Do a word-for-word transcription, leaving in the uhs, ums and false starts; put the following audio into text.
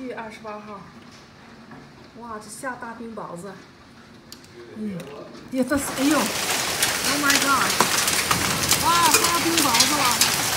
七月二十八号，哇，这下大冰雹子，哎呦，也这是，哎呦 ，Oh my god，哇，下冰雹子了。